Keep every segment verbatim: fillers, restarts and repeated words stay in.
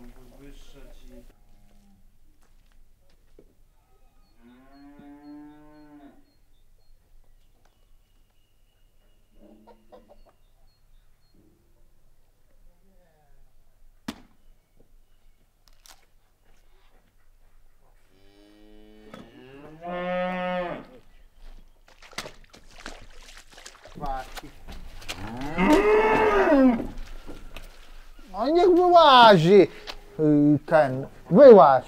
podwyższać i... No niech wyłazi ten, wyłaź.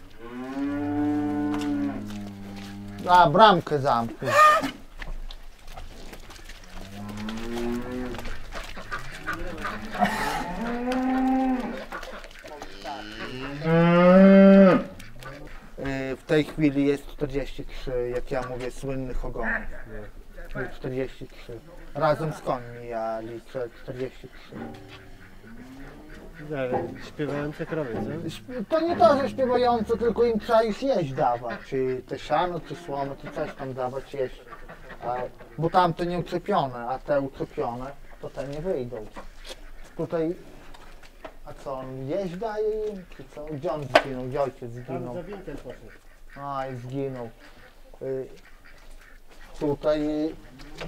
A bramkę zamknij. W tej chwili jest czterdzieści trzy, jak ja mówię, słynnych ogonów. czterdzieści trzy. Razem z końmi ja liczę czterdzieści trzy. Śpiewające krowy, co? To nie to, że śpiewające, tylko im trzeba już jeść dawać. Czy te siano, czy słomy, czy coś tam dawać jeść. A, bo tamte nie uczepione, a te uczepione, to te nie wyjdą. Tutaj, a co on jeść daje im, czy co? Gdzie on zginął? Gdzie ojciec zginął? Tam za wintem poszedł. A, i zginął. Y, tutaj... Y,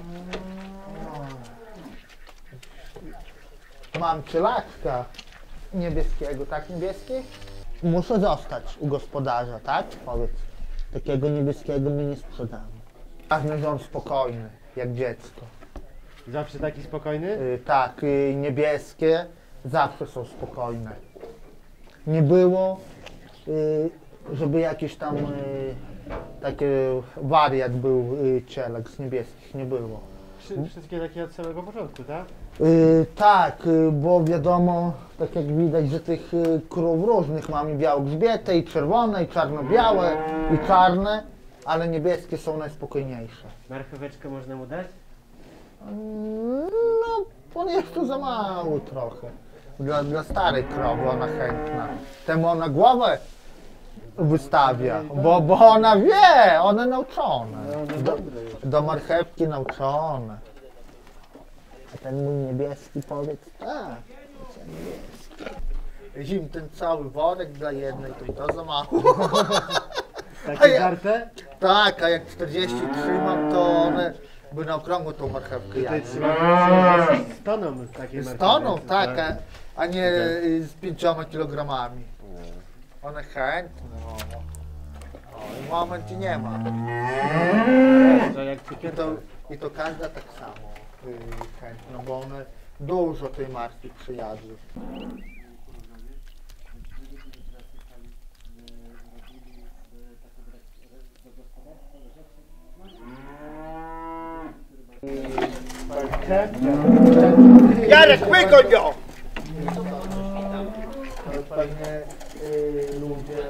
no, mam cielaczka niebieskiego, tak niebieski? Muszę zostać u gospodarza, tak? Powiedz. Takiego niebieskiego mi nie sprzedamy. Ważne, że on spokojny, jak dziecko. Zawsze taki spokojny? Y, tak, y, niebieskie zawsze są spokojne. Nie było, y, żeby jakiś tam y, taki wariat był y, cielek z niebieskich, nie było. Wszystkie takie od samego początku, tak? Y, tak, y, bo wiadomo, tak jak widać, że tych y, krów różnych mamy białogrzbiete i czerwone, i czarno-białe, i czarne, ale niebieskie są najspokojniejsze. Marcheweczkę można mu dać? No, on jest tu za mały trochę. Dla, dla starej krowy ona chętna. Temu ona głowę wystawia, bo, bo ona wie, one nauczone. Do, do marchewki nauczone. A ten mój niebieski powiedz, tak, to niebieski. Zim ten cały worek dla jednej, to i to za mało. Takie żarte? Tak, a jak czterdzieści trzy mam, to one by na okrągło tą marchewkę Tutaj jadły. trzeba z toną takie Z toną, marchewki, tak, a, a nie y, z pięcioma kilogramami. One chętne, no. O, i moment i nie ma. To jak I cukierka. to, I to każda tak samo y, chętna, bo one dużo tej marki przyjadły. Jarek, wygoń ją! Pewnie y, ludzie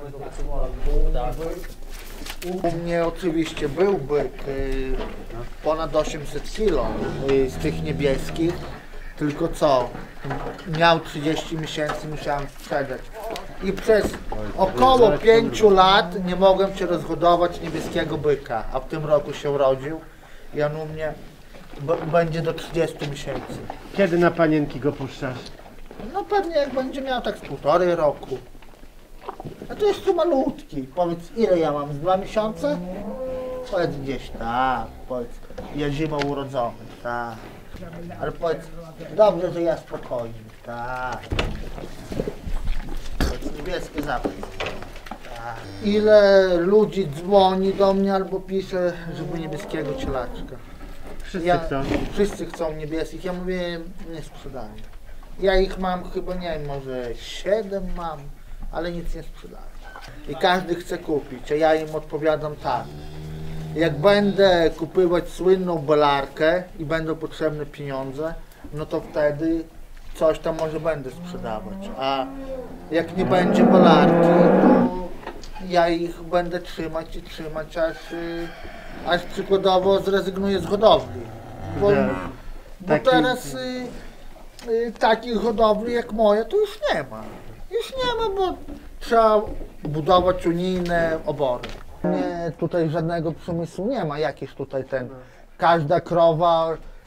u mnie oczywiście był byk y, ponad osiemset kilo y, z tych niebieskich, tylko co, miał trzydzieści miesięcy, musiałem sprzedać i przez około pięciu lat nie mogłem się rozhodować niebieskiego byka, a w tym roku się urodził i on u mnie b- będzie do trzydziestu miesięcy. Kiedy na panienki go puszczasz? No pewnie jak będzie miał tak z półtorej roku. A to jeszcze malutki. Powiedz, ile ja mam? Z dwa miesiące? Powiedz gdzieś tak, powiedz. Ja zimą urodzony, tak. Ale powiedz, dobrze, że ja spokojny, tak. Powiedz, niebieskie zawsze. Tak. Ile ludzi dzwoni do mnie albo pisze, żeby niebieskiego cielaczka. Wszyscy Ja, chcą. wszyscy chcą niebieskich. Ja mówię, nie sprzedaję. Ja ich mam chyba, nie wiem, może siedem mam, ale nic nie sprzedaję. I każdy chce kupić, a ja im odpowiadam tak. Jak będę kupować słynną belarkę i będą potrzebne pieniądze, no to wtedy coś tam może będę sprzedawać. A jak nie będzie belarki, to ja ich będę trzymać i trzymać, aż, y, aż przykładowo zrezygnuję z hodowli. Bo, bo Taki- teraz y, y, takich hodowli jak moja to już nie ma. Już nie ma, bo trzeba budować unijne obory. Nie, tutaj żadnego przemysłu nie ma, jakiś tutaj ten, każda krowa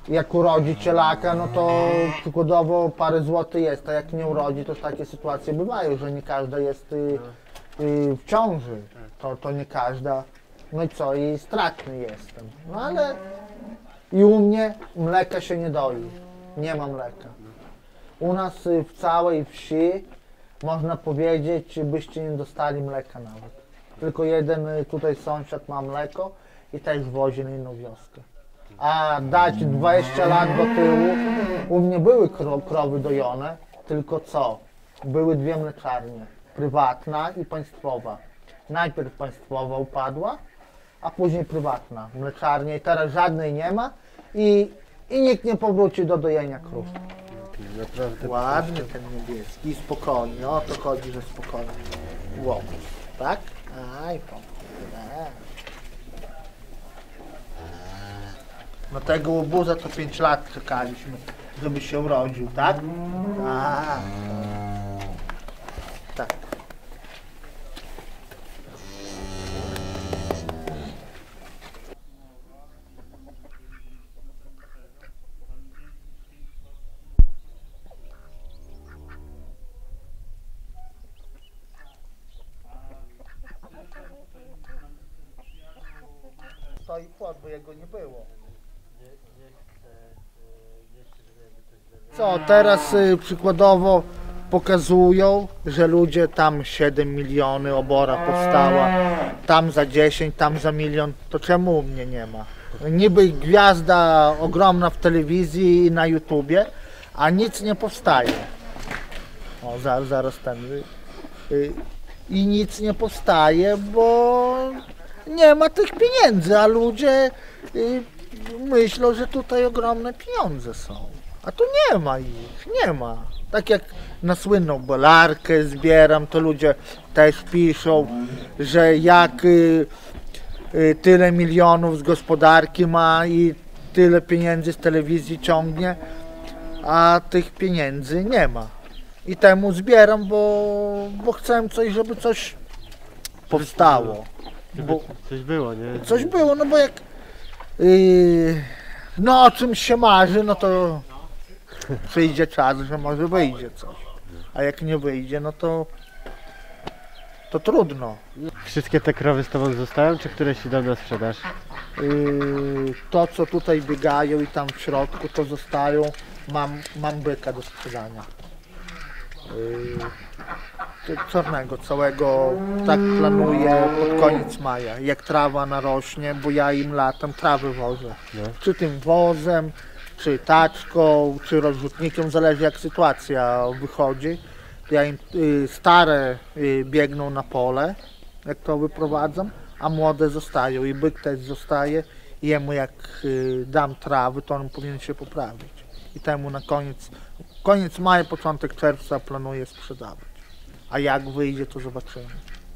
jak urodzi cielaka, no to przykładowo parę złotych jest, a jak nie urodzi, to takie sytuacje bywają, że nie każda jest y, y, w ciąży, to, to nie każda, no i co, i stratny jestem, no ale i u mnie mleka się nie doi, nie ma mleka. U nas y, w całej wsi, można powiedzieć, byście nie dostali mleka nawet. Tylko jeden y, tutaj sąsiad ma mleko i też wozi na inną wioskę. A dać dwadzieścia lat do tyłu, u mnie były kro, krowy dojone, tylko co? Były dwie mleczarnie, prywatna i państwowa. Najpierw państwowa upadła, a później prywatna mleczarnia i teraz żadnej nie ma i, i nikt nie powróci do dojenia krów. Naprawdę. Ładny ten niebieski, spokojnie, o to chodzi, że spokojnie. Łobuz, tak? Aj, pan. No tego łobuza to pięć lat czekaliśmy, żeby się urodził, tak? Tak. Tak. Stoi płot, bo jego nie było. Co, teraz y, przykładowo pokazują, że ludzie tam siedem miliony obora powstała, tam za dziesięć, tam za milion, to czemu u mnie nie ma? Niby gwiazda ogromna w telewizji i na YouTubie, a nic nie powstaje. O, zaraz, zaraz ten. Y, y, I nic nie powstaje, bo nie ma tych pieniędzy, a ludzie y, myślą, że tutaj ogromne pieniądze są. A tu nie ma ich, nie ma. Tak jak na słynną bolarkę zbieram, to ludzie też piszą, że jak y, y, tyle milionów z gospodarki ma i tyle pieniędzy z telewizji ciągnie, a tych pieniędzy nie ma. I temu zbieram, bo, bo chcę coś, żeby coś powstało. Bo Coś było, nie? coś było, no bo jak yy, no o czymś się marzy, no to przyjdzie czas, że może wyjdzie coś. A jak nie wyjdzie, no to to trudno. Wszystkie te krowy z tobą zostają, czy któreś idą na sprzedaż? Yy, to co tutaj biegają i tam w środku, to zostają. Mam, mam byka do sprzedania. Yy, czarnego, całego, tak planuję pod koniec maja, jak trawa narośnie, bo ja im latem trawy wożę. No. Czy tym wozem, czy taczką, czy rozrzutnikiem, zależy jak sytuacja wychodzi. Ja im y, stare y, biegną na pole, jak to wyprowadzam, a młode zostają i byk też zostaje i jemu jak y, dam trawy, to on powinien się poprawić. I temu na koniec, koniec maja, początek czerwca planuję sprzedawać. A jak wyjdzie, to zobaczymy.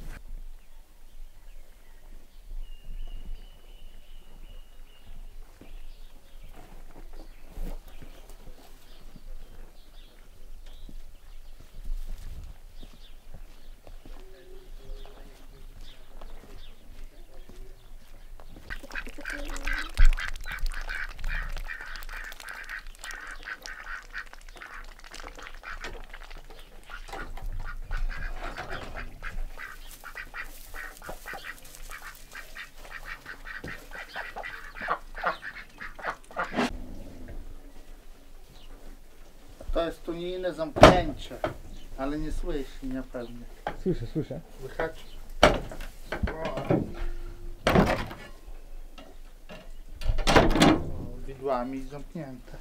To jest tunijne zamknięcie, ale nie słyszy mnie pewnie. Słyszę, słyszę. Słychać? O, widłami zamknięte.